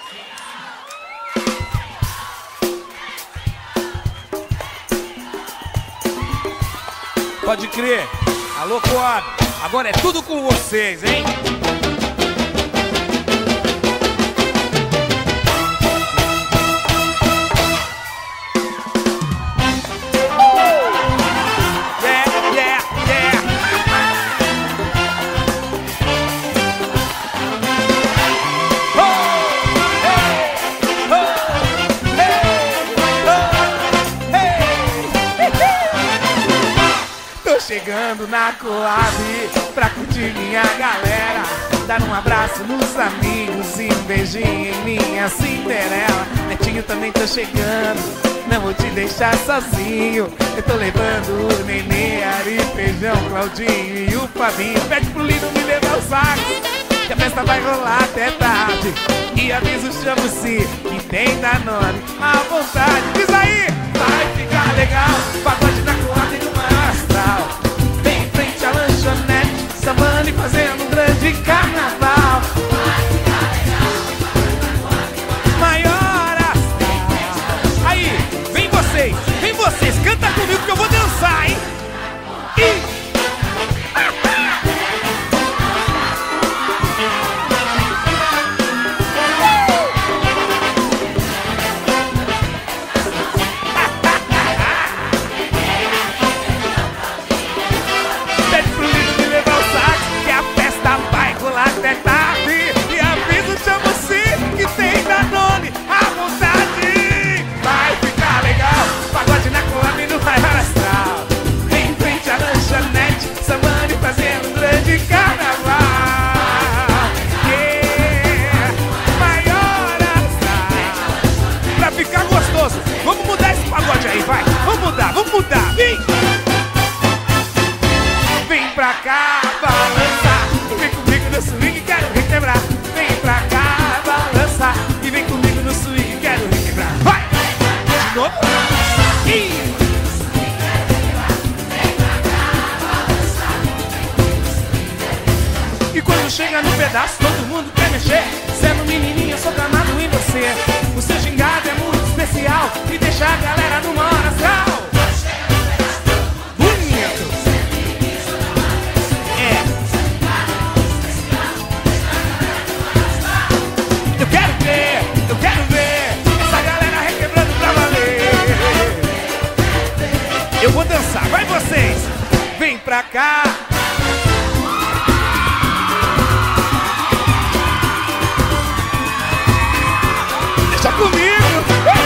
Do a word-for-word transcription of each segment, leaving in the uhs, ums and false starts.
Pode crer. Alô, Coab. Agora é tudo com vocês, hein? Chegando na Coab pra curtir minha galera, dar um abraço nos amigos e um beijinho em minha Cinderela. Netinho também tô chegando, não vou te deixar sozinho. Eu tô levando o Nenê, Ari, Feijão, Claudinho e o Fabinho. Pede pro Lino me levar o saco, que a festa vai rolar até tarde. E aviso, chamo-se, que tem Danone à vontade. Diz aí, vai ficar legal, pagode na Coab e no maior astral. Vem em frente à lanchonete, sambando e fazendo um grande carnaval. Vai ficar legal, pagode na Coab e no maior astral. Aí, vem vocês, vem vocês, canta comigo que eu vou dançar, hein? E... Vamos mudar esse pagode aí, vai! Vamos mudar, vamos mudar! Vem! Vem pra cá balançar, vem comigo no swing, quero requebrar. Vem pra cá balançar e vem comigo no swing, quero requebrar. Vai! De novo! E... E quando chega no pedaço, todo mundo quer mexer. Sendo menininha, eu sou gamado em você. O seu gingado é muito especial e deixa a galera numa hora astral. Bonito! É. Eu quero ver, eu quero ver essa galera requebrando pra valer. Eu vou dançar, vai vocês! Vem pra cá! Deixa comigo!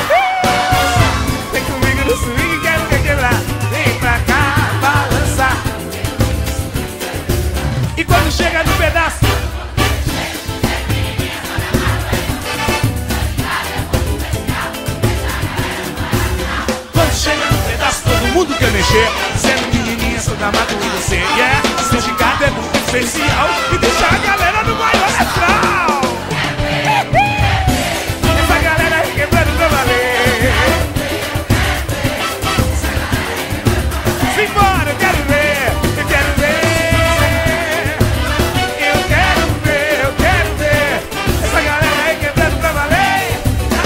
Vem comigo no swing, quero requebrar. Vem pra cá balançar. E quando chega no pedaço, quando chega no pedaço, todo mundo quer mexer. Sendo menininha, sou gamado em você. Yeah, seu gingado é muito especial e deixa a galera no maior astral. Quebrando pra valer. Simbora, eu quero ver, eu quero ver. Eu quero ver, eu quero ver essa galera aí quebrando pra valer.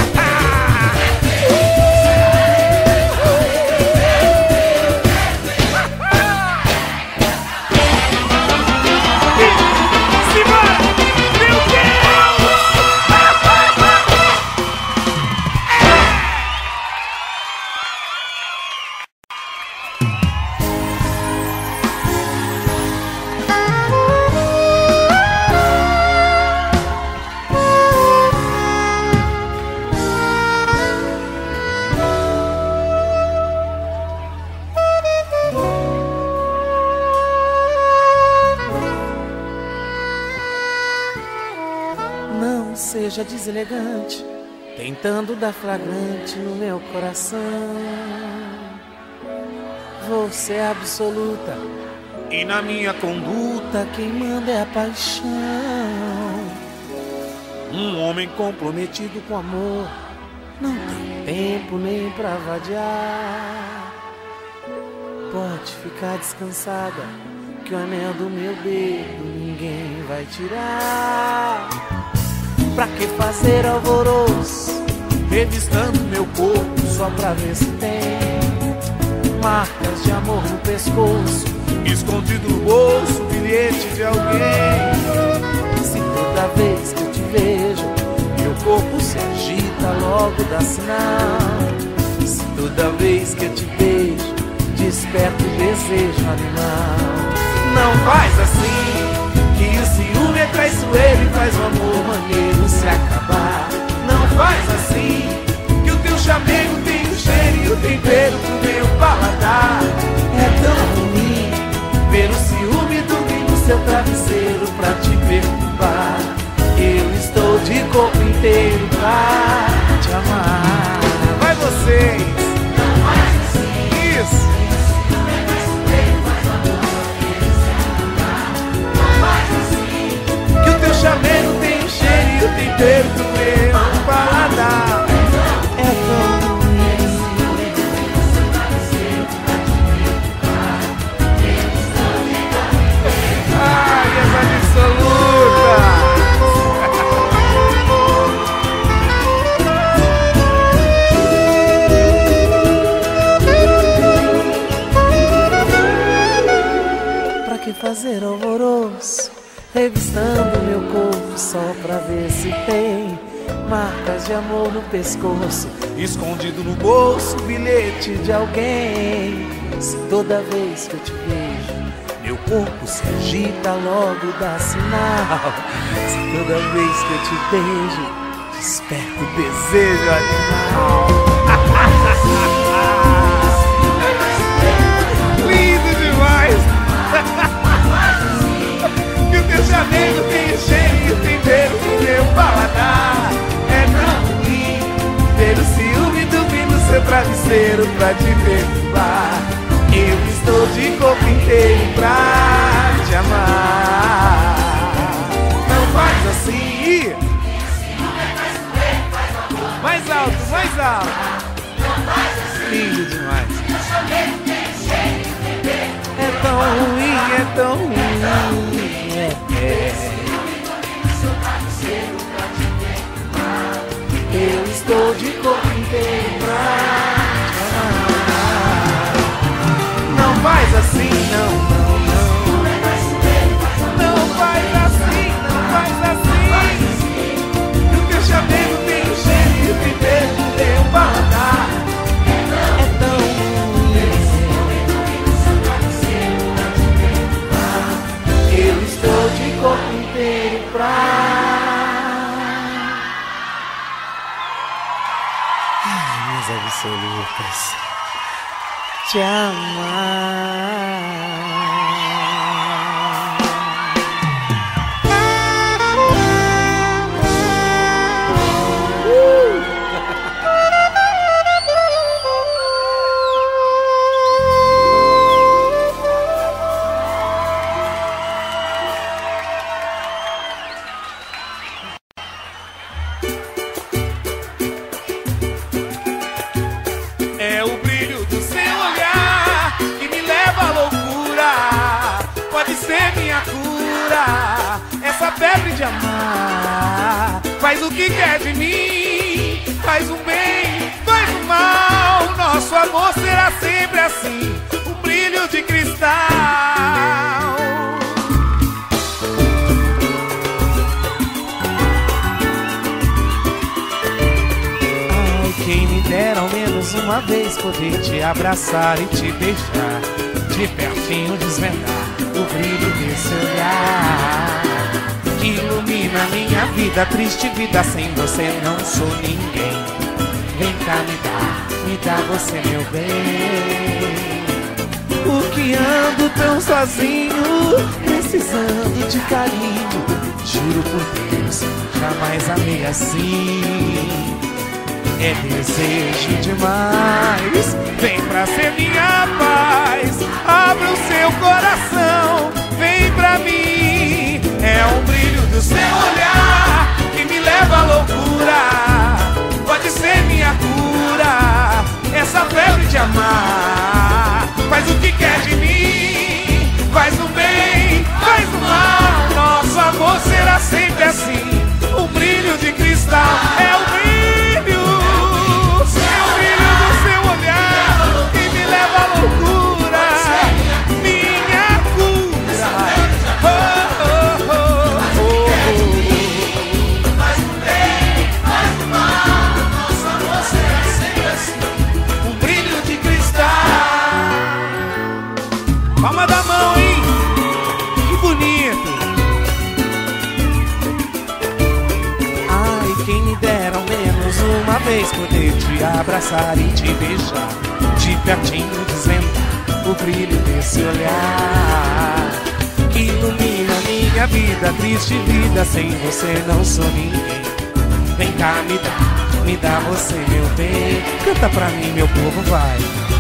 Simbora, meu Deus. Não seja deselegante, tentando dar flagrante no meu coração. Você é absoluta e na minha conduta quem manda é a paixão. Um homem comprometido com amor não tem tempo nem pra vadiar. Pode ficar descansada, que o anel do meu dedo ninguém vai tirar. Pra que fazer alvoroço, revistando meu corpo só pra ver se tem marcas de amor no pescoço, escondido no bolso, bilhete de alguém. Se toda vez que eu te vejo, meu corpo se agita, logo dá sinal. Se toda vez que eu te beijo, desperta o desejo animal. Não faz assim, que o ciúme é traiçoeiro e faz o amor maneiro se acabar. Não faz assim, que o teu chamego tem o cheiro e o tempero pro meu paladar. É tão ruim ver o ciúme dormir no seu travesseiro pra te perturbar. Eu estou de corpo inteiro pra te amar. Vai vocês! Não faz assim. Isso! Chamego tem o cheiro e o tempero do meu paladar. É tão ruim. Ai, as absolutas. Pra que fazer alvoroço, revistando meu corpo só pra ver se tem marcas de amor no pescoço, escondido no bolso, bilhete de alguém. Se toda vez que eu te vejo, meu corpo se agita, logo dá sinal. Se toda vez que eu te beijo, desperta o desejo animal. Lindo demais! Teu chamego tem o cheiro e o tempero do meu paladar. É tão ruim ver o ciúme dormir no seu travesseiro pra te perturbar. Eu estou de corpo inteiro pra te amar. Não faz assim. Mais alto, mais alto. Lindo demais. É tão ruim, é tão ruim. É. Eu estou de corpo inteiro pra te amar. Não faz assim, não, não, não. Não faz assim, não faz assim. Que o teu chamego tem o cheiro e o tempero do teu paladar. É tão ruim. Eu estou de corpo inteiro pra ai, minhas absolutas, te amar. Essa febre de amar faz o que quer de mim, faz o bem, faz o mal. Nosso amor será sempre assim, um brilho de cristal. Ai, quem me dera ao menos uma vez poder te abraçar e te beijar, de pertinho desvendar o brilho desse olhar que ilumina minha vida, triste vida, sem você não sou ninguém. Vem cá, me dá, me dá você, meu bem. Por que ando tão sozinho, precisando de carinho? Juro por Deus, jamais amei assim. É desejo demais, vem pra ser minha paz. Abra o seu coração, vem pra mim. É um brilho do seu olhar que me leva à loucura. Pode ser minha cura, essa febre de amar. Faz o que quer de mim, faz o bem, faz o mal. Nosso amor será sempre assim, um brilho de Palma da mão, hein? Que bonito. Ai, quem me dera ao menos uma vez poder te abraçar e te beijar de pertinho, desvendar o brilho desse olhar que ilumina minha vida, triste vida. Sem você não sou ninguém. Vem cá, me dá, me dá você, meu bem. Canta pra mim, meu povo, vai.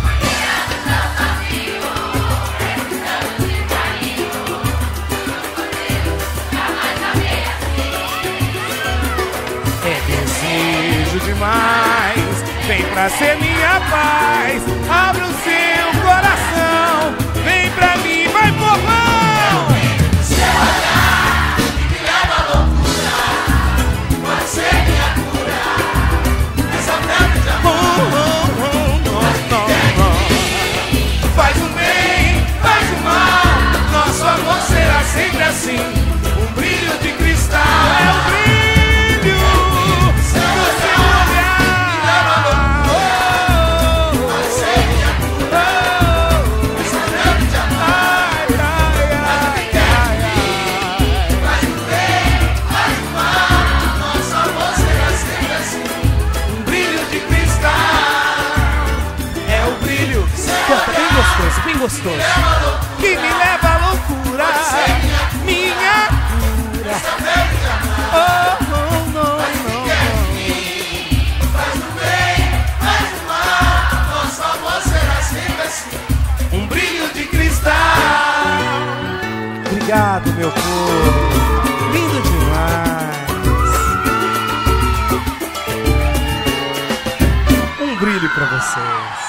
É desejo demais, vem pra ser minha paz. Abre o seu coração, vem pra mim, vai, povão! Se olhar e me leva à loucura, pode ser minha cura, essa febre de amor. Oh, oh, oh, oh, oh, oh. Faz o bem, faz o mal, nosso amor será sempre assim. Um brilho de cristal é o brilho. Se você olhar, me leva à loucura, pode ser minha cura, essa febre de amor. Faz o bem, faz o mal, nosso amor será sempre assim. Um brilho de cristal É o brilho. Canta bem gostoso, bem gostoso. Que me leva à loucura, minha cura. Oh, oh, não, não. Faz o bem, faz o mal, nosso amor será sempre assim. Um brilho de cristal. Obrigado, meu povo. Lindo demais. Um brilho pra vocês.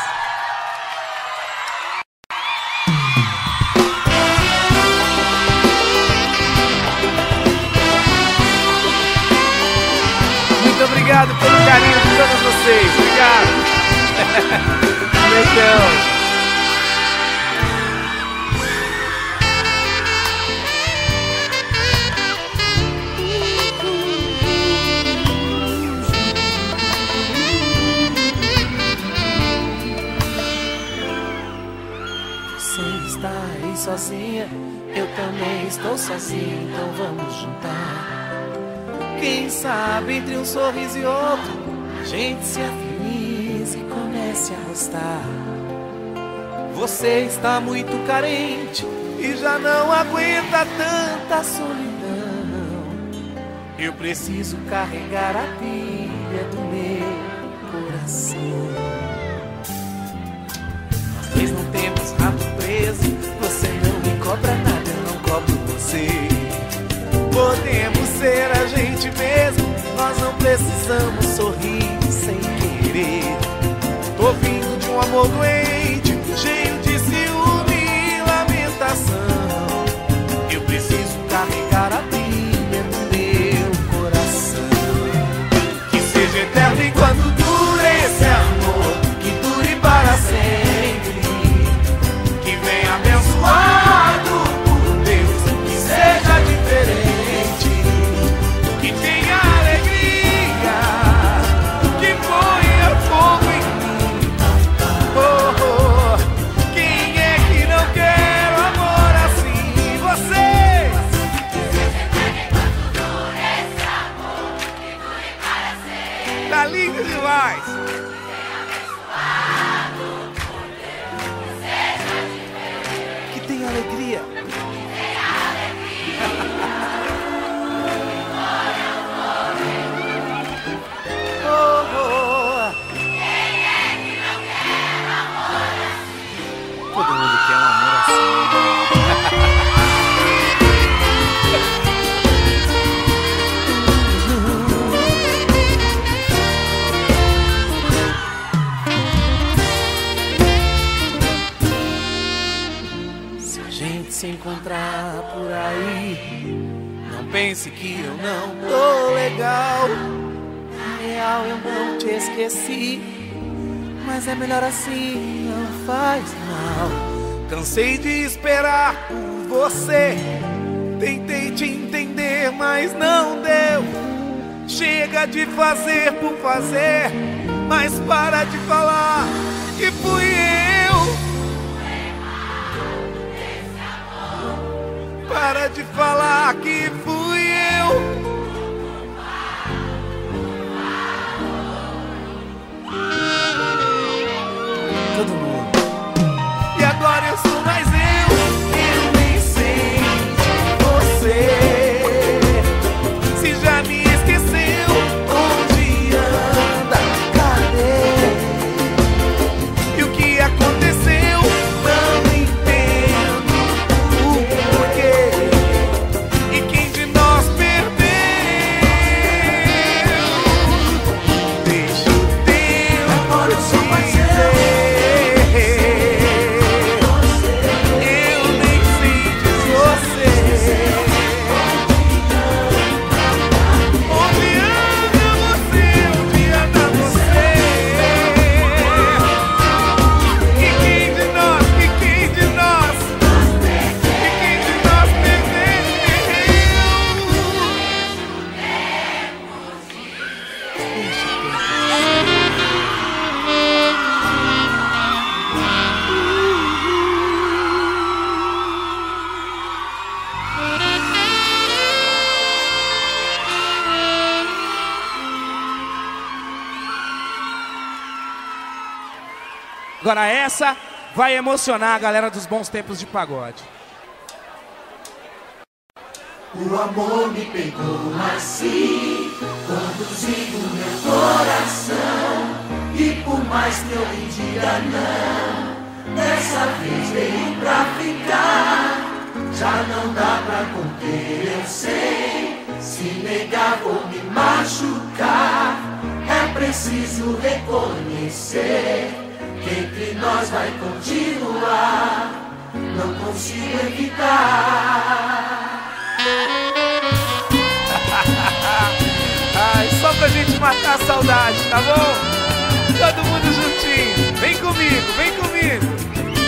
Muito obrigado pelo carinho de todos vocês. Obrigado. Beijão. Você está aí sozinha, eu também estou sozinho, então vamos juntar. Quem sabe entre um sorriso e outro a gente se afinize e comece a gostar. Você está muito carente e já não aguenta tanta solidão. Eu preciso carregar a pilha do meu coração. Nós dois não temos rabo preso, você não me cobra nada, eu não cobro você. Podemos ser a gente mesmo, nós não precisamos sorrir sem querer. Tô vindo de um amor doente, cheio de ciúme e lamentação. Eu preciso carregar a pilha no meu coração. Que seja eterno enquanto dure esse amor, que dure para sempre. Que venha abençoado por Deus, que seja diferente. Que tenha alegria, que ponha fogo em mim. Oh, oh. Quem é que não quer um amor assim? Você! Tá lindo demais. Que tenha alegria. Oh, oh. Todo mundo quer um amor assim. Se a gente se encontrar por aí, não pense que eu não tô legal. Na real eu não te esqueci, mas é melhor assim, não faz mal. Cansei de esperar por você, tentei te entender, mas não deu. Chega de fazer por fazer, mas para de falar que fui eu. para de falar que fui eu. Todo mundo. E agora eu sou mais eu. Eu nem sei de você. Se já me esqueceu, onde anda? Cadê? E o que aconteceu? Não entendo o porquê. E quem de nós perdeu? Deixa o tempo. Agora eu sou mais eu. Agora essa vai emocionar a galera dos bons tempos de pagode. O amor me pegou assim, conduzindo meu coração. E por mais que eu lhe diga não, dessa vez veio pra ficar. Já não dá pra conter, eu sei. Se negar vou me machucar. É preciso reconhecer que entre nós vai continuar. Não consigo evitar. Ai, só pra gente matar a saudade, tá bom? Todo mundo juntinho. Vem comigo, vem comigo.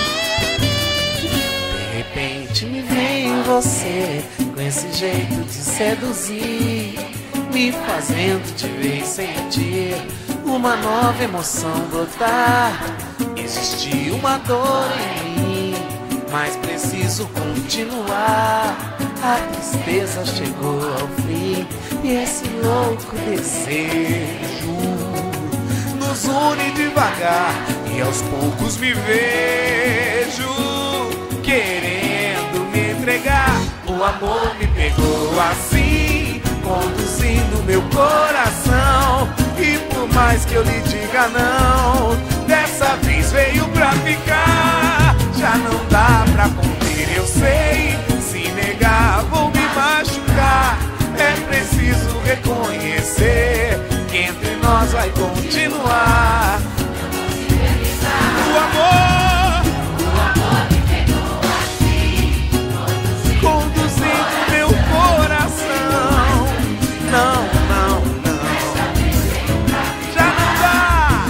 De repente me vem você, com esse jeito de seduzir, me fazendo te ver e sentir uma nova emoção brotar. Existe uma dor em mim, mas preciso continuar. A tristeza chegou ao fim e esse louco desejo nos une devagar e aos poucos me vejo querendo me entregar. O amor me pegou assim, conduzindo meu coração. E por mais que eu lhe diga não, dessa vez veio pra ficar. Já não dá pra conter, eu sei. Se negar vou me machucar. É preciso reconhecer que entre nós vai continuar. O amor, o amor me pegou assim, conduzindo meu coração. Não, não, não, já não dá.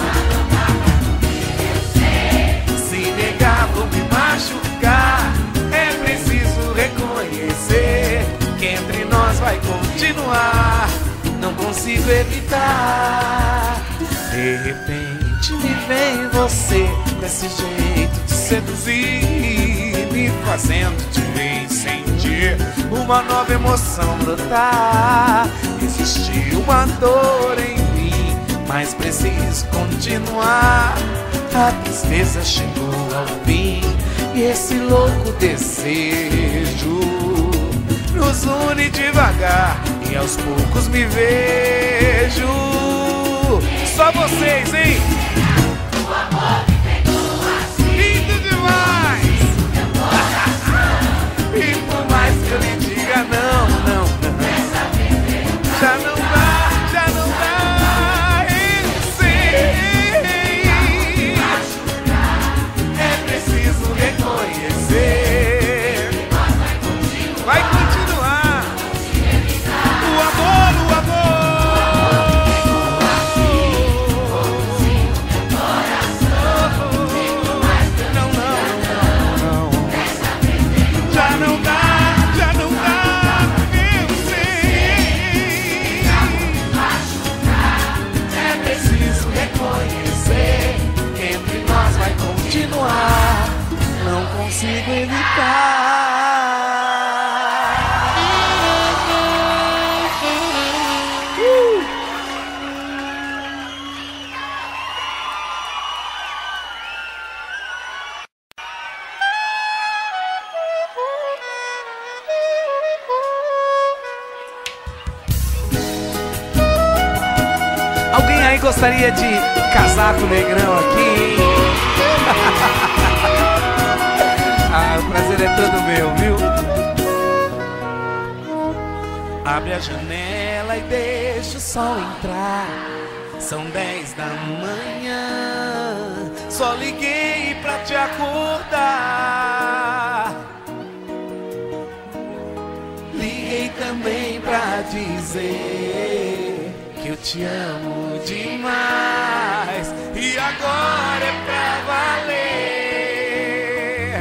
Se negar vou me machucar. É preciso reconhecer que entre nós vai continuar. Não consigo evitar. De repente me vem você, desse jeito de seduzir, me fazendo te ver e sentir uma nova emoção brotar. Existe uma dor em mim, mas preciso continuar. A tristeza chegou ao fim e esse louco desejo nos une devagar e aos poucos me vejo. Só vocês, hein? o amor me pegou assim, Lindo demais! E por mais que eu lhe diga não, não, não, dessa vez veio pra já não dá, já não dá. Eu sei. É preciso reconhecer. Vai continuar. O amor, o amor. Não, não, não, não. Já não dá, já não dá. Eu sei. É preciso reconhecer que entre nós vai continuar. não consigo evitar. gostaria de casar com o Negrão aqui? Ah, o prazer é todo meu, viu? Abre a janela e deixa o sol entrar. São dez da manhã. Só liguei pra te acordar. Liguei também pra dizer que eu te amo demais. E agora é pra valer.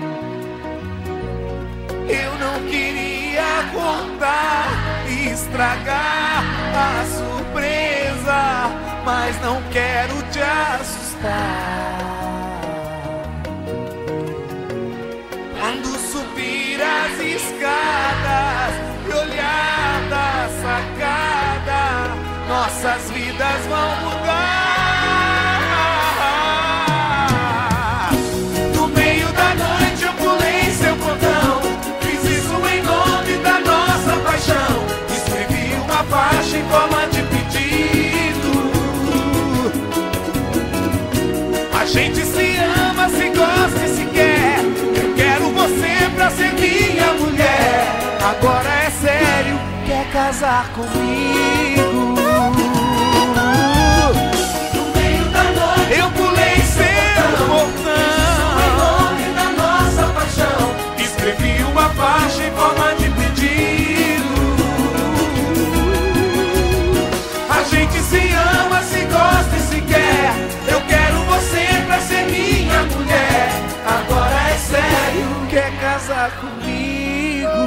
Eu não queria contar e estragar a surpresa, mas não quero te assustar. Quando subir as escadas e olhar da sacada, nossas vidas vão mudar. No meio da noite eu pulei seu portão, fiz isso em nome da nossa paixão. Escrevi uma faixa em forma de pedido. A gente se ama, se gosta e se quer. Eu quero você pra ser minha mulher. Agora é sério, quer casar comigo? No meio da noite eu pulei seu portão, em nome da nossa paixão. Escrevi uma faixa em forma de pedido. A gente se ama, se gosta e se quer. Eu quero você pra ser minha mulher. Agora é sério, quer casar comigo?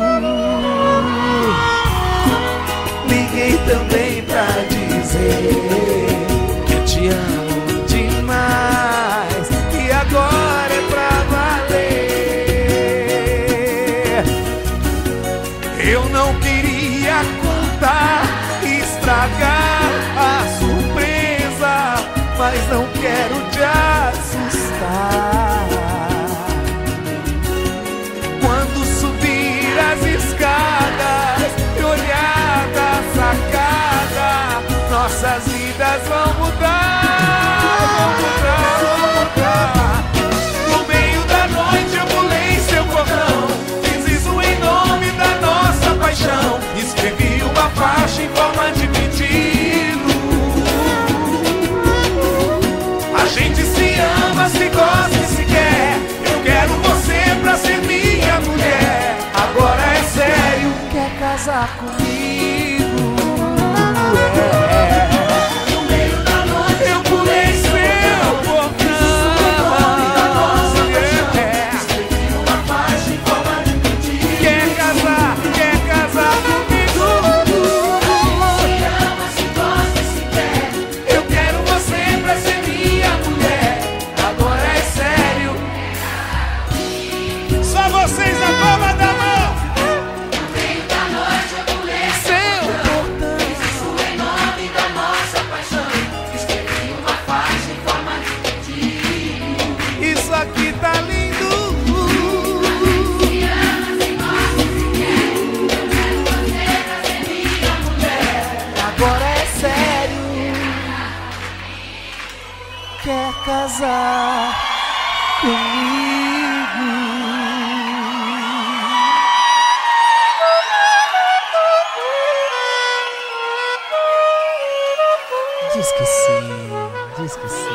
Liguei também pra dizer que eu te amo demais. E agora é pra valer. Eu não queria contar e estragar a surpresa, mas não quero te assustar. Quando subir as escadas e olhar da sacada, nossas vidas vão mudar, vão mudar, vão mudar. No meio da noite eu pulei seu portão, fiz isso em nome da nossa paixão. Escrevi uma faixa em forma de pedido. A gente se ama, se gosta e se quer. Eu quero você pra ser minha mulher. Agora é sério, quer casar comigo? É. No meio da noite eu pulei seu portão. É. Escrevi uma faixa em forma de pedido. Quer casar, quer casar comigo? Se ama, se gosta e se quer. Eu quero você pra ser minha mulher. Agora é sério. Só vocês na palma da mão. No meio da noite eu pulei Seu portão. Fiz isso em nome da nossa paixão. Escrevi uma faixa em forma de pedido. Isso aqui tá lindo. Se ama, se gosta e se quer. Eu quero você pra ser minha mulher. Agora é sério, quer casar comigo? Diz que sim, diz que sim.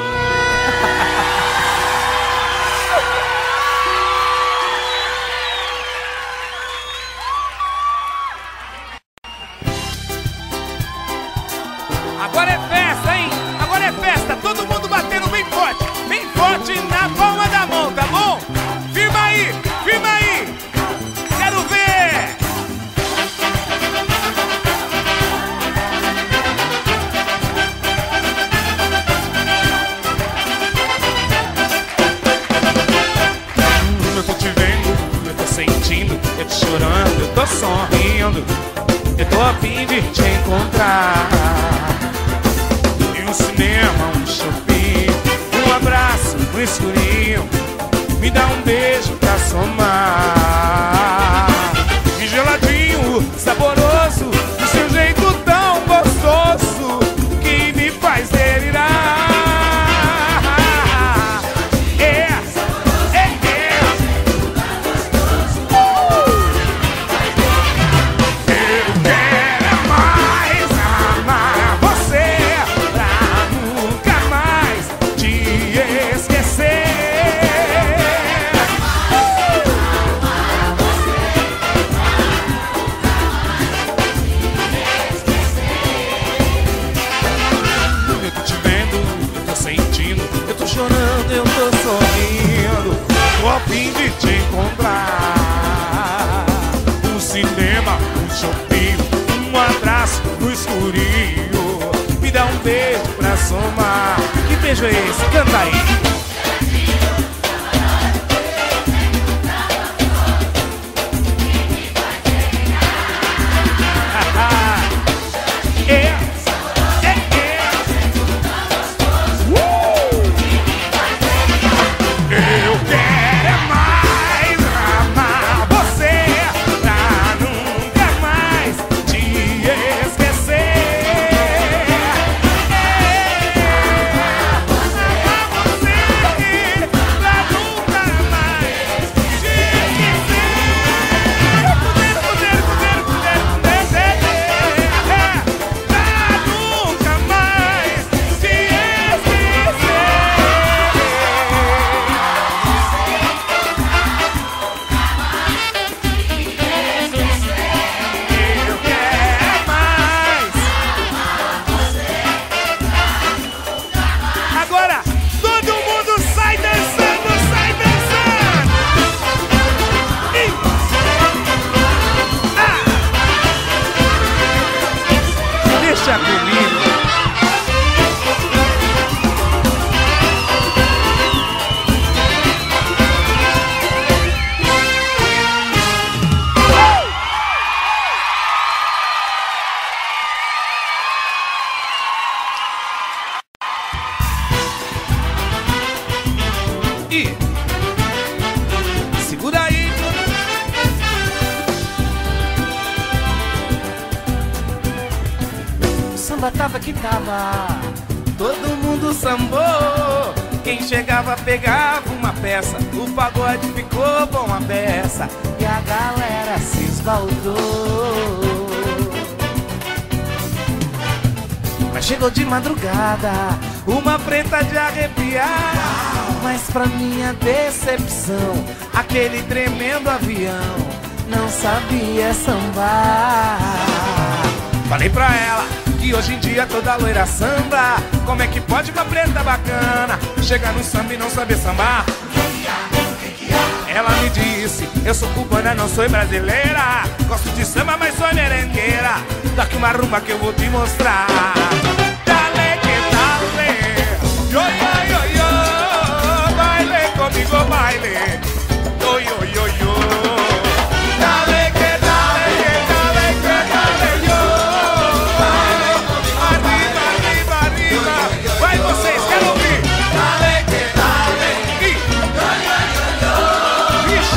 Agora é festa, hein? Agora é festa. Todo mundo batendo bem forte. Bem forte na palma da mão, tá bom? Firma aí, firma aí. Quero ver. Eu tô te vendo, eu tô sentindo, eu tô chorando, eu tô sorrindo. Eu tô a fim de te encontrar. E um cinema, um shopping, um abraço no escurinho. Me dá um beijo pra somar. E geladinho, saboroso, do seu jeito tão gostoso, que me faz ver cinema, um shopping, um abraço no escurinho. Me dá um beijo pra somar. Que beijo é esse? Canta aí. Segura aí. O samba tava que tava, todo mundo sambou. Quem chegava pegava uma peça, o pagode ficou bom a beça e a galera se esbaldou. Mas chegou de madrugada, uma preta de arrepiar. Mas pra minha decepção, aquele tremendo avião não sabia sambar. Falei pra ela que hoje em dia toda loira samba. Como é que pode uma preta bacana chegar no samba e não saber sambar? Ela me disse, eu sou cubana, não sou brasileira. Gosto de samba, mas sou merengueira. Daqui uma rumba que eu vou te mostrar. Dale que dale, yo yo yo yo, baile comigo, baile, yo yo yo yo. Dale que dale, que dale, que dale, yo. Arriba, arriba, arriba. Vai vocês, quero ouvir. Dale que dale, yo yo yo yo. Vixe.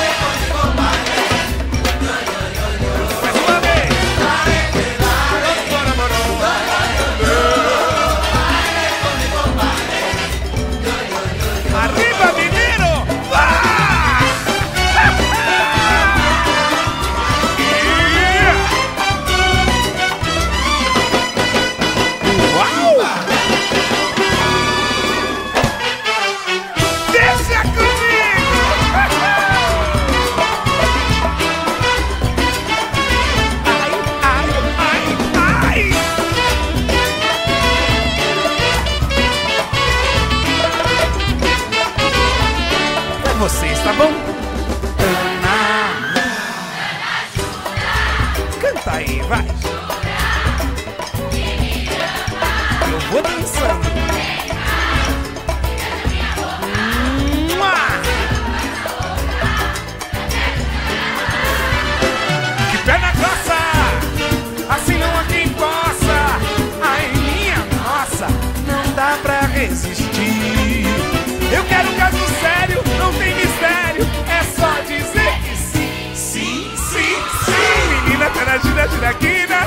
Mais uma vez. Dale que dale, bora, bora, bora. Arriba, menino! Ah! Yeah! Uau! Deixa comigo! Ai, ai, ai, ai! Pra vocês, tá bom? Ana. Canta aí, vai. Eu vou dançando. Mua. Que perna grossa, assim não há quem possa. Ai, minha nossa, não dá pra resistir. Eu quero um caso sério, não tem mistério. É só dizer que sim, sim, sim, sim. Menina, pera, gira, gira aqui, né?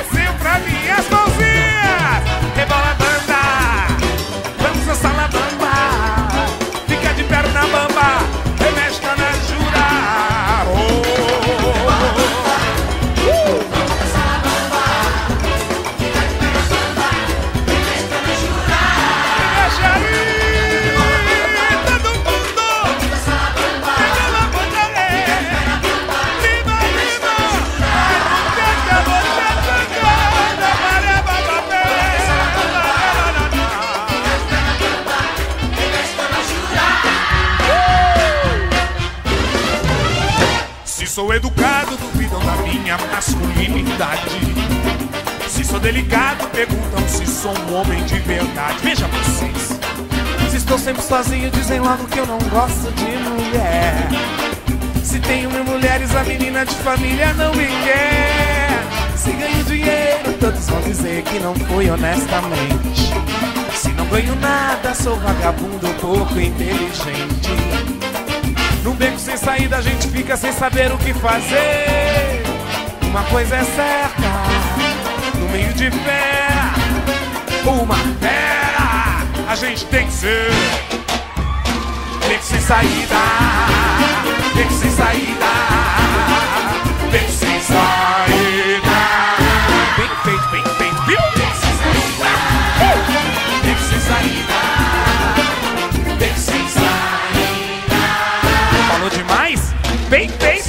sou educado, duvidam da minha masculinidade. Se sou delicado, perguntam se sou um homem de verdade. Veja vocês. Se estou sempre sozinho, dizem logo que eu não gosto de mulher. Se tenho mil mulheres, a menina de família não me quer. Se ganho dinheiro, todos vão dizer que não foi honestamente. Se não ganho nada, sou vagabundo ou pouco inteligente. Num beco sem saída, a gente fica sem saber o que fazer. Uma coisa é certa, no meio de fé, uma fera a gente tem que ser. Beco sem saída, beco sem saída, beco sem saída. Bem feito, bem feito, viu? Beco sem saída, beco sem saída, beco sem saída. Falou demais? Bem feito!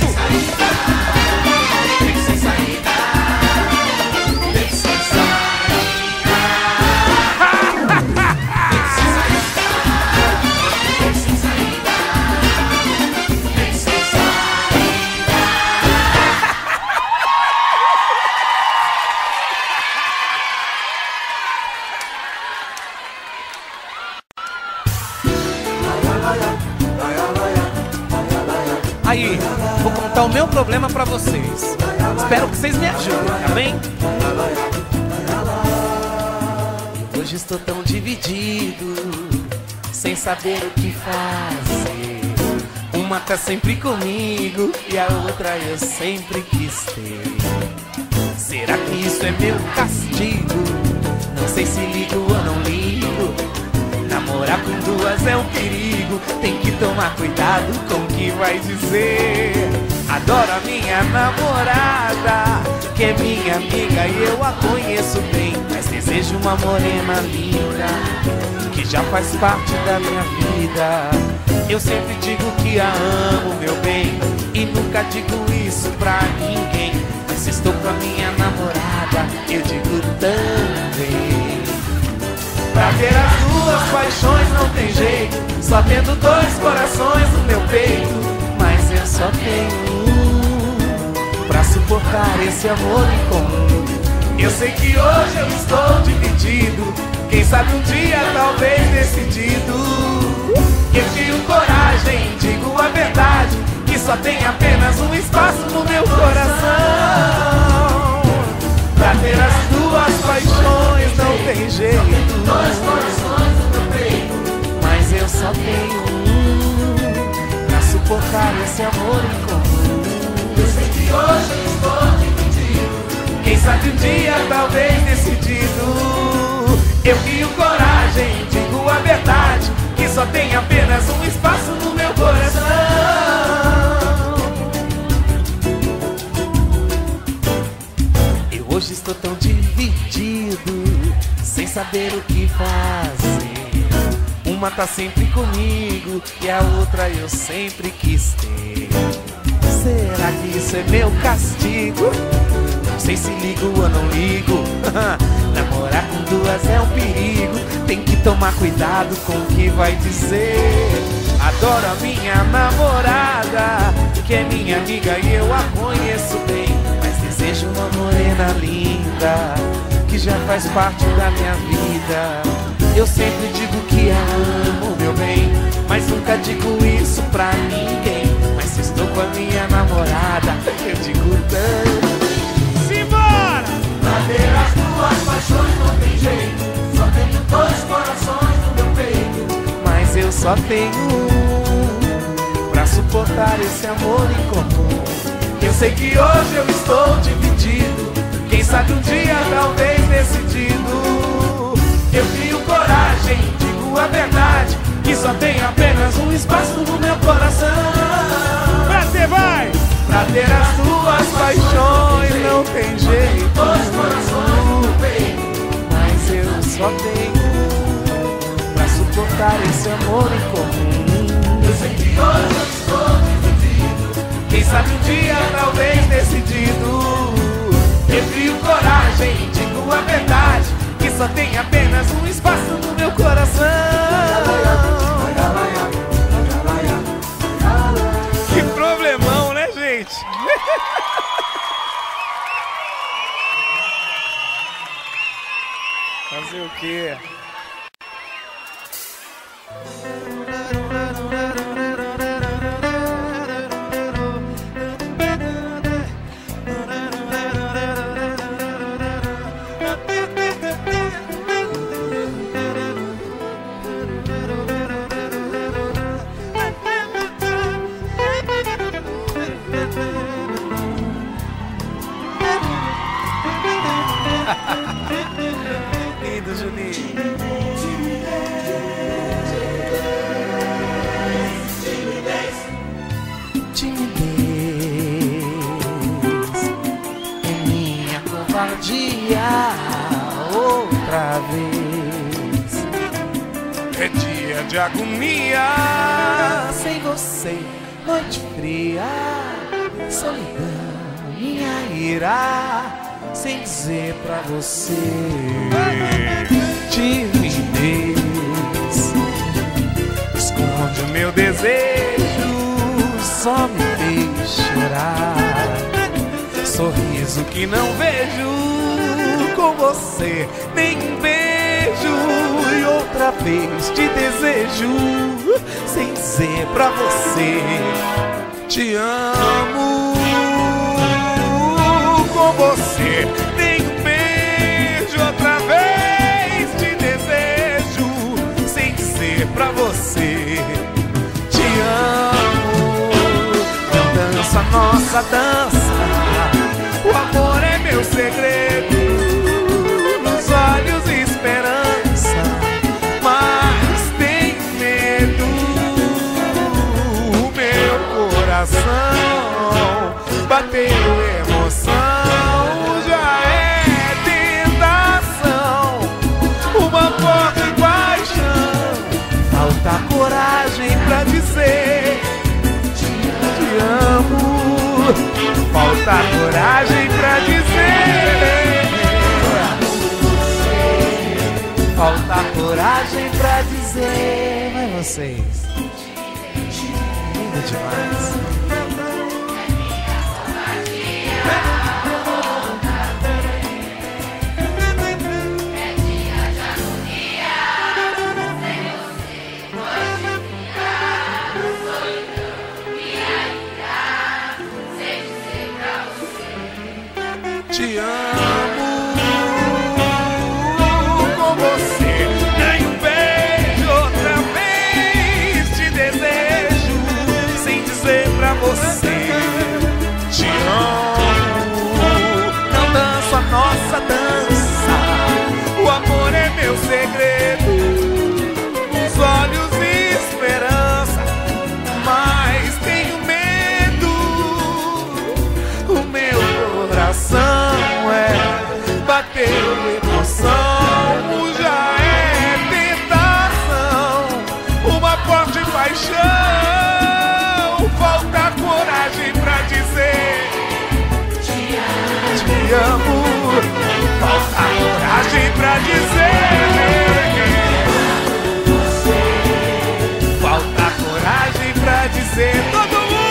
Beco sem saída, beco sem saída. Aí, vou contar o meu problema pra vocês. Espero que vocês me ajudem, tá bem? Hoje estou tão dividido, sem saber o que fazer. Uma tá sempre comigo e a outra eu sempre quis ter. Será que isso é meu castigo? Não sei se ligo ou não ligo. Namorar com duas é um perigo, tem que tomar cuidado com o que vai dizer. Adoro a minha namorada, que é minha amiga e eu a conheço bem. Mas desejo uma morena linda, que já faz parte da minha vida. Eu sempre digo que a amo, meu bem, e nunca digo isso pra ninguém. Mas se estou com a minha namorada, eu digo também. Pra ter as duas paixões não tem jeito, só tendo dois corações no meu peito. Mas eu só tenho um pra suportar esse amor em comum. Eu sei que hoje eu estou dividido, quem sabe um dia talvez decidido. Eu tenho coragem, digo a verdade, que só tem apenas um espaço no meu coração. Pra ter as duas paixões não tem jeito, dois corações no meu peito. Mas eu só tenho um pra suportar esse amor em comum. Eu sei que hoje eu estou dividido, quem sabe um dia talvez decidido. Eu crio coragem, digo a verdade, que só tem apenas um espaço no meu coração. Hoje estou tão dividido, sem saber o que fazer. Uma tá sempre comigo e a outra eu sempre quis ter. Será que isso é meu castigo? Não sei se ligo ou não ligo. Namorar com duas é um perigo, tem que tomar cuidado com o que vai dizer. Adoro a minha namorada, que é minha amiga e eu a conheço bem. Desejo uma morena linda, que já faz parte da minha vida. Eu sempre digo que a amo, meu bem, mas nunca digo isso pra ninguém. Mas se estou com a minha namorada, eu digo tanto. Simbora! Pra ter as duas paixões não tem jeito, só tenho dois corações no meu peito. Mas eu só tenho um pra suportar esse amor em comum. Eu sei que hoje eu estou dividido, quem sabe um dia talvez decidido. Eu crio coragem, digo a verdade, que só tem apenas um espaço no meu coração. Pra ter vai! Pra ter as duas paixões não tem jeito, dois corações no peito. Mas eu só tenho um pra suportar esse amor em comum. Eu sei que hoje eu estou dividido, quem sabe um dia talvez decidido. Eu crio coragem, digo a verdade, que só tem apenas um espaço no meu coração. Que problemão, né, gente? gente. Fazer o quê? Lindo, Juninho. Timidez é minha covardia outra vez. É dia de agonia sem você, noite fria, solidão, minha ira. Sem dizer pra você, timidez esconde o meu desejo, só me fez chorar. Sorriso que não vejo com você, nem um beijo. E outra vez te desejo, sem dizer pra você, te amo. Com você, nem um beijo, outra vez te desejo, sem dizer pra você, te amo. Eu danço a nossa dança, o amor é meu segredo, nos olhos esperança, mas tenho medo. O meu coração bateu emoção. Falta coragem pra dizer te amo. Falta coragem pra dizer. Falta coragem pra dizer. Mas vocês, lindo demais. Te amo com você, nem um beijo, outra vez te desejo, sem dizer pra você, te amo. Não danço a nossa dança, o amor é meu segredo, nos olhos esperança, mas tenho medo. O meu coração bateu emoção, já é tentação, uma forte paixão. Falta coragem pra dizer te amo. Falta coragem pra dizer. Falta coragem pra dizer. Todo mundo.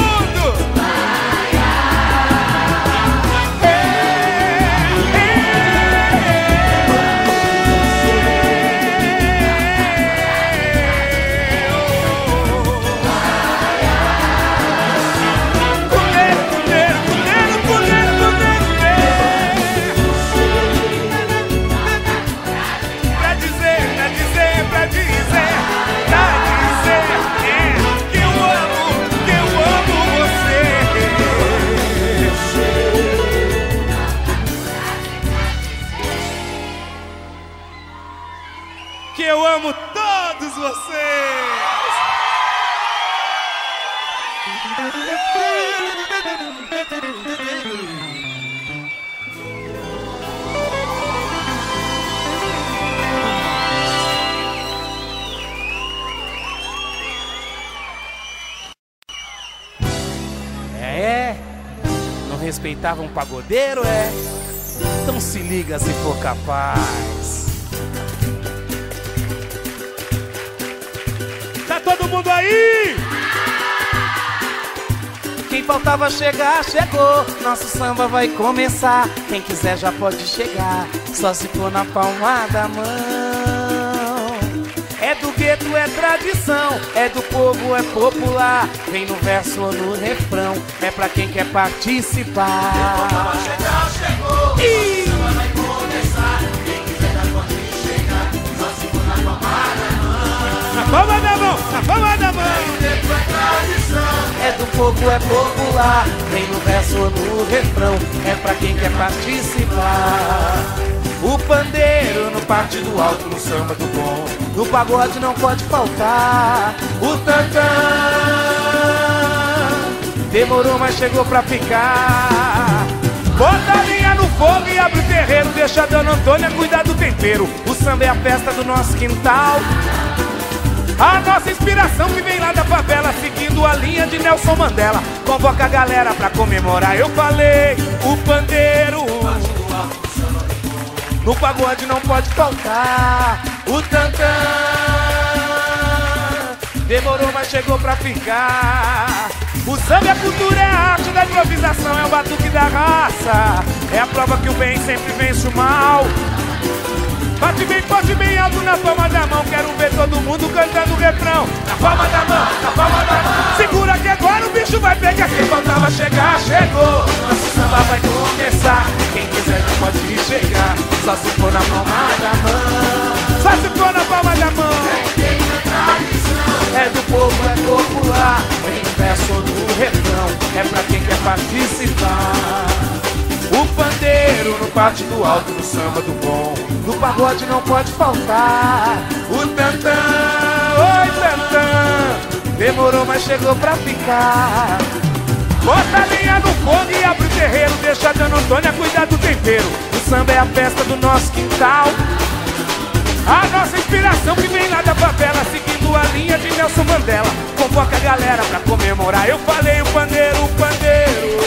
Que eu amo todos vocês! É, não respeitava um pagodeiro, é? Então se liga se for capaz. Tá todo mundo aí? Quem faltava chegar, chegou. Nosso samba vai começar. Quem quiser já pode chegar, só se for na palma da mão. É do gueto, é tradição, é do povo, é popular. Vem no verso ou no refrão, é pra quem quer participar. Quem faltava chegar, chegou. E... o samba vai começar. Quem quiser já pode chegar, só se for na palma da mão. Na palma da mão, na palma da mão. É do povo, é popular. Vem no verso ou no refrão, é pra quem quer participar. O pandeiro no partido alto, no samba do bom, no pagode não pode faltar. O tantã demorou, mas chegou pra ficar. Bota a linha no fogo e abre o terreiro. Deixa a Dona Antônia cuidar do tempero. O samba é a festa do nosso quintal. A nossa inspiração que vem lá da favela, seguindo a linha de Nelson Mandela. Convoca a galera pra comemorar. Eu falei, o pandeiro no pagode não pode faltar. O tantã demorou, mas chegou pra ficar. O samba é a cultura, é a arte da improvisação, é o batuque da raça. É a prova que o bem sempre vence o mal. Bate bem forte, bem alto na palma da mão. Quero ver todo mundo cantando o refrão. Na palma da mão, na palma da mão. Segura que agora o bicho vai pegar. Quem faltava chegar, chegou. Nosso samba vai começar. Quem quiser já pode chegar, só se for na palma da mão. Só se for na palma da mão. É do povo, é popular. Vem no verso ou no refrão, é pra quem quer participar. O pandeiro no partido alto, no samba do bom, no pagode não pode faltar. O tantã, oi tantã, demorou, mas chegou pra ficar. Bota a linha no fogo e abre o terreiro. Deixa a Dona Antônia cuidar do tempero. O samba é a festa do nosso quintal. A nossa inspiração que vem lá da favela, seguindo a linha de Nelson Mandela. Convoca a galera pra comemorar. Eu falei, o pandeiro, o pandeiro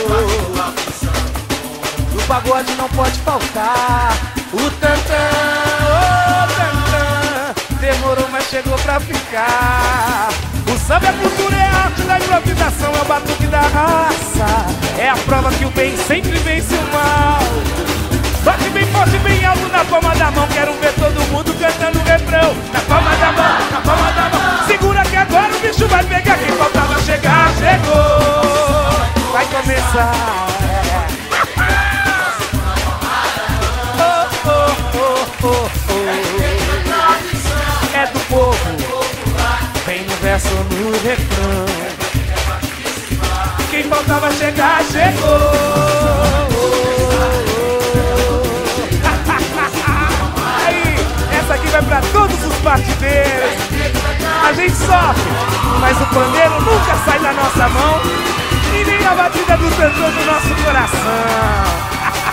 no pagode não pode faltar. O tantã, oh tantã, demorou, mas chegou pra ficar. O samba é cultura, é a arte da improvisação, é o batuque da raça. É a prova que o bem sempre vence o mal. Bate bem forte, bem alto na palma da mão. Quero ver todo mundo cantando o refrão. Na palma da mão, na palma da mão. Segura que agora o bicho vai pegar. Quem faltava chegar, chegou. Vai começar. Oh, oh, oh, oh, oh. É do povo, vem no verso ou no refrão. Quem faltava chegar, chegou. Essa aqui vai pra todos os partideiros. A gente sofre, mas o pandeiro nunca sai da nossa mão e nem a batida do tantã do nosso coração.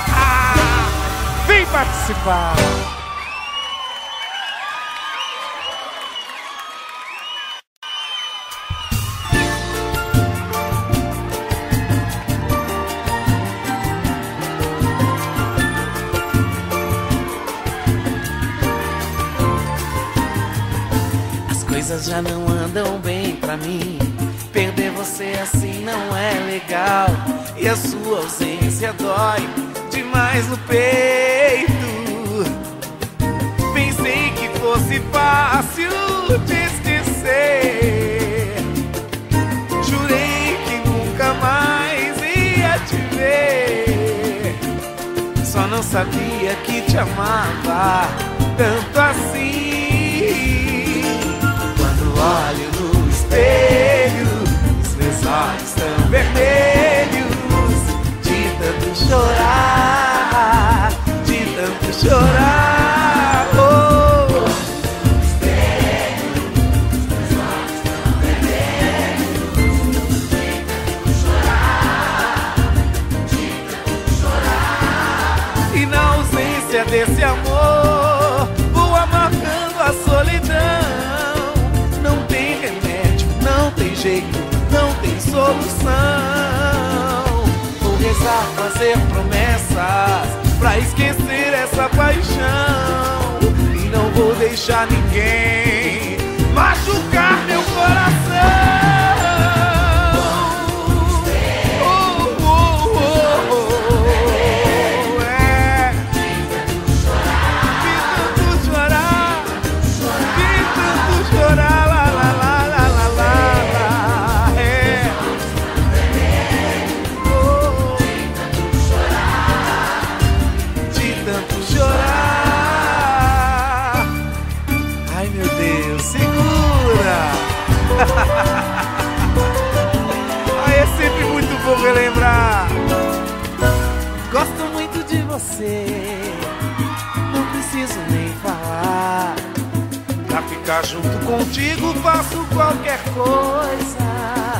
Vem participar. As coisas já não andam bem pra mim. Perder você assim não é legal. E a sua ausência dói demais no peito. Pensei que fosse fácil te esquecer. Jurei que nunca mais ia te ver. Só não sabia que te amava tanto assim. Quando olho no espelho, os meus olhos estão vermelhos de tanto chorar, de tanto chorar. Oh. No espelho, os meus olhos estão vermelhos de tanto chorar, de tanto chorar. E na ausência desse amor, vou amargando a solidão. Não tem remédio, não tem jeito, não tem solução. Vou rezar, fazer promessas pra esquecer essa paixão. E não vou deixar ninguém machucar meu coração. ficar junto contigo, faço qualquer coisa.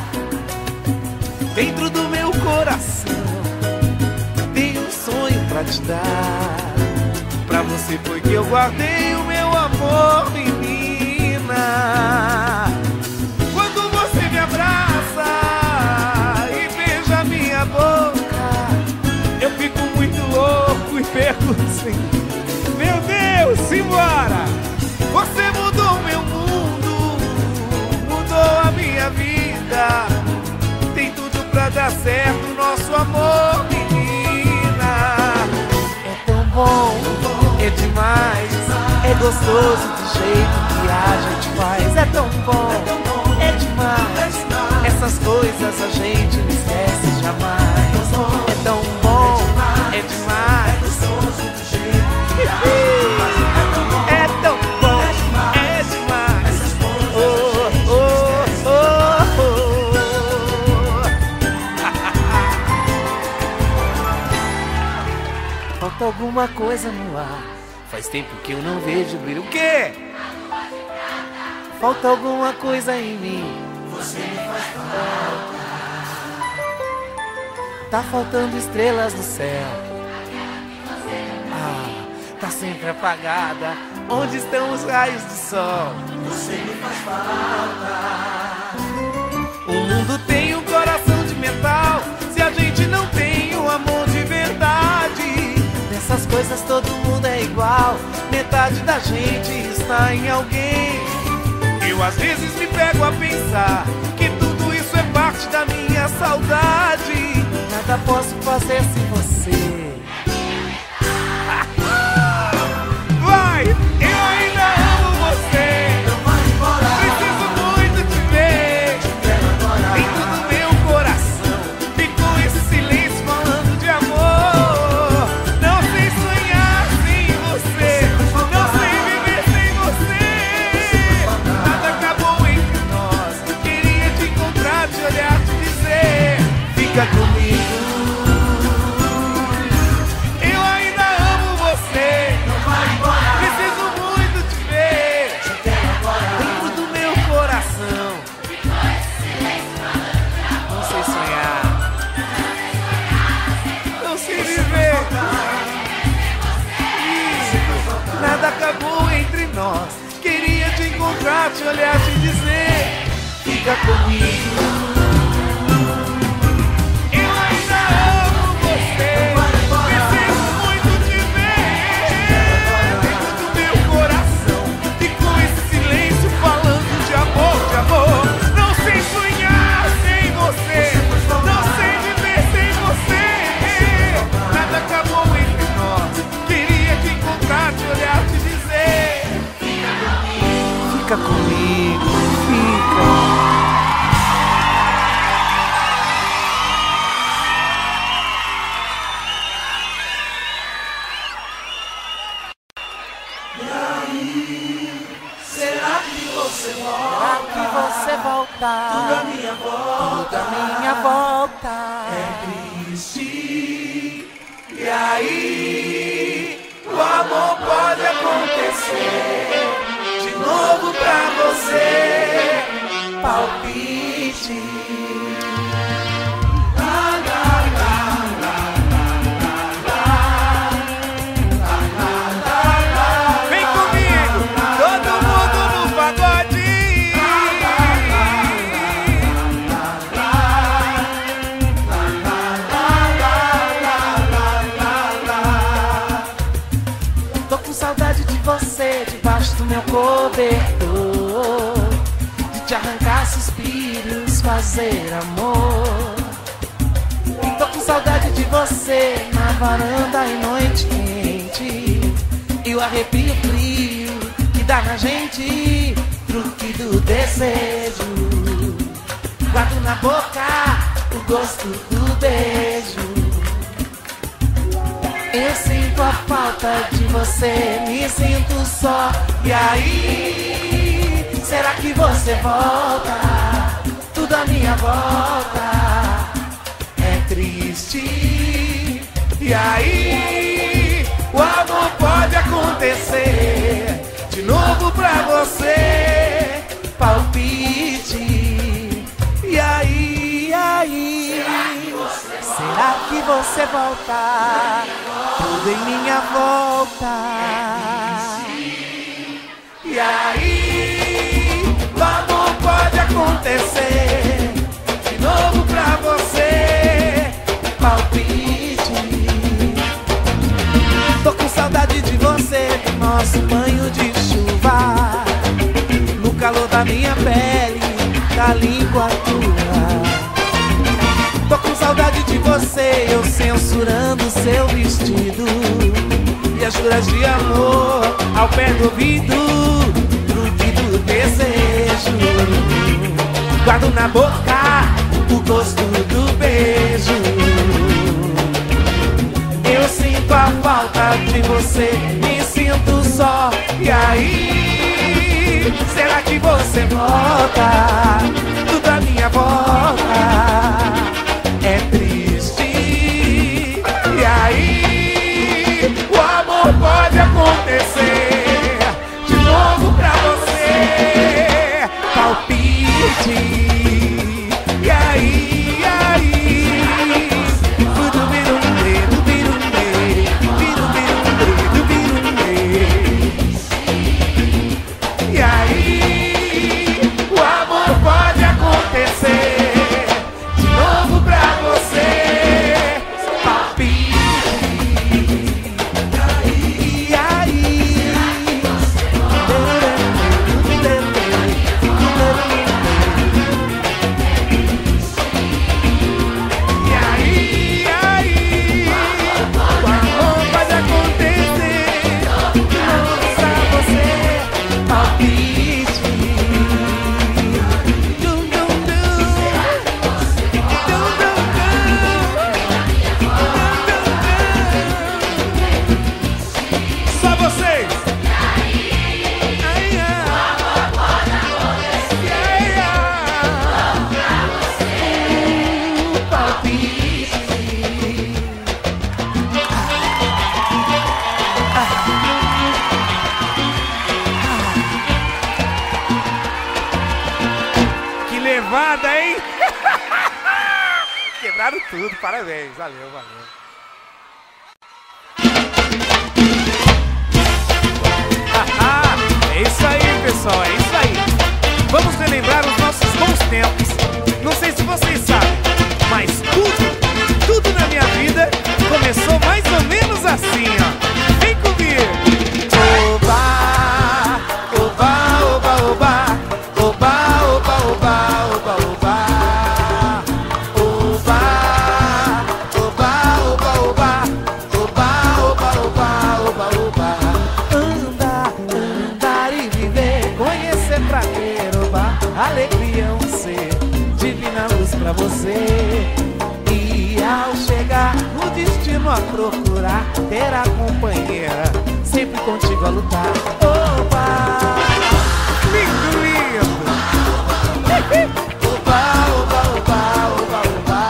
Dentro do meu coração tenho um sonho pra te dar. Pra você foi que eu guardei o meu amor, menina. Quando você me abraça e beija minha boca, eu fico muito louco e pergunto assim: meu Deus, simbora! Você mudou meu mundo, mudou a minha vida. Tem tudo pra dar certo, nosso amor, menina. É tão bom, é demais, é gostoso do jeito que a gente faz. É tão bom, é demais, essas coisas a gente não esquece jamais. É tão bom, é demais, gostoso do jeito que a gente faz. É tão bom, é demais. Oh, oh, oh, oh. Falta alguma coisa no ar. Faz tempo que eu não vejo brilho. O quê? Falta alguma coisa em mim. Você me faz falta. Tá faltando estrelas no céu. Ah, tá sempre apagada. Onde estão os raios do sol? Você me faz falta. O mundo tem um coração de metal. Se a gente não tem um amor de verdade, nessas coisas todo mundo é igual. Metade da gente está em alguém. Eu às vezes me pego a pensar que tudo isso é parte da minha saudade. Nada posso fazer sem você. Vai, eu ainda amo você. Preciso muito te ver. Dentro do meu coração ficou esse silêncio falando de amor. Não sei sonhar sem você, não sei viver sem você. Nada acabou entre nós. Queria te encontrar, te olhar, te dizer: fica comigo. Eu ainda amo você. Preciso muito te ver. Dentro do meu coração não sei sonhar, não sei viver. Nada acabou entre nós. Queria te encontrar, te olhar, te dizer: fica comigo. Eu ainda amo você. Preciso muito te ver. Dentro do meu coração ficou esse silêncio falando de amor, de amor. Não sei sonhar sem você, não sei viver sem você. Nada acabou entre nós. Queria te encontrar, te olhar, te dizer: fica comigo, fica. Será que você Será volta? que você volta? Tudo à minha volta Tudo à minha volta é triste. E aí, o amor pode acontecer de novo pra você. Palpite. La, la, la, la, la, la, la, la, la, la. Vem comigo, todo mundo no pagode. Tô com saudade de você debaixo do meu cobertor, de te arrancar suspiros, fazer amor. Tô com saudade de você na varanda em noite quente, e o arrepio frio que dá na gente, truque do desejo. Guardo na boca o gosto do beijo. Eu sinto a falta de você, me sinto só. E aí, será que você volta? Tudo à minha volta é triste. E aí, o amor pode acontecer de novo novo pra você, palpite. E aí, e aí, será que você volta? Tudo em minha volta. E aí, o amor pode acontecer de novo pra você, palpite. Tô com saudade de você, do nosso banho de chuva, no calor da minha pele, da língua tua. Tô com saudade de você, eu censurando seu vestido e as juras de amor ao pé do ouvido, grude do desejo. Guardo na boca o gosto do beijo. Eu sinto a falta de você, me sinto só. E aí, será que você volta? Tudo à minha volta é triste. E aí, o amor pode acontecer de novo pra você, palpite. E aí, e aí, tudo vira um dedo, vira um dedo, vira um dedo, vira um dedo. E aí, o amor pode acontecer de novo pra você, palpite. E aí, e aí, e aí, o amor pode acontecer de novo pra você, palpite. Dum, dum, dum. Dum, dum, dum. Só vocês. Ai, ai. Ai, ai. O palpite. Que levada, hein? Quebraram tudo, parabéns, valeu, valeu. Ah, é isso aí, pessoal, é isso aí. Vamos relembrar os nossos bons tempos. Não sei se vocês sabem, mas tudo, tudo na minha vida começou mais ou menos assim, ó. Vem comigo. Oba, oba, oba, oba, oba, oba, oba, oba, oba. Oba, oba, oba, oba, oba, oba, oba, oba. Andar, andar e viver, conhecer pra ter, oba. Alegria é um ser, divina luz pra você. E ao chegar no destino a procurar, ter a companheira, sempre contigo a lutar. Oba, lindo, lindo. Oba, oba, oba, oba, oba.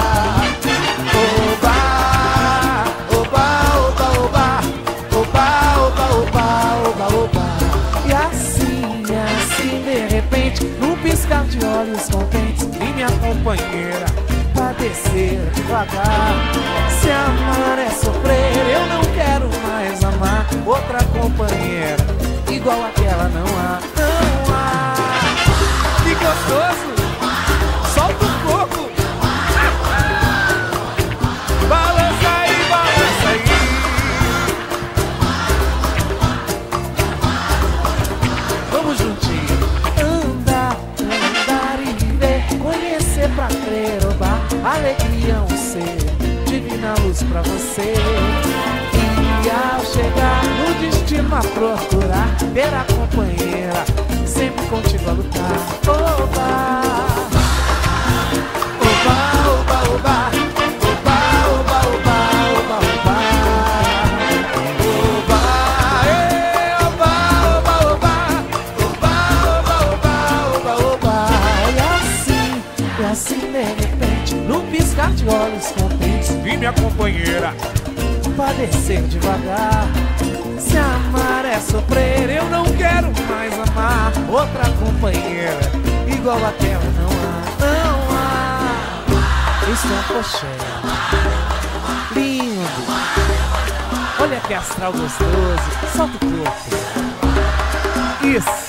Oba, oba, oba, oba. Oba, oba, oba, oba, oba. E assim, assim, de repente, num piscar de olhos contentes, vi minha companheira padecer devagar. Se amar é sofrer, eu não quero mais amar outra companheira igual aquela não há, não há. Que gostoso! Solta o corpo! Balança aí, balança aí! Vamos juntinho! Andar, andar e viver, conhecer pra crer, oba. Alegria é um ser, divina luz pra você. E ao chegar no destino a procurar, ver a companheira, sempre contigo a lutar. Oba, oba, oba, oba. Oba, oba, oba, oba, oba. Oba, eh, oba, oba, oba. Oba, oba, oba, oba, oba. E assim, e assim de repente, num piscar de olhos contentes, vi minha companheira padecer devagar. Se amar é sofrer, eu não quero mais amar outra companheira igual aquela. Não há, não há. Isso é um pochete lindo. Olha que astral gostoso. Solta o corpo. Isso.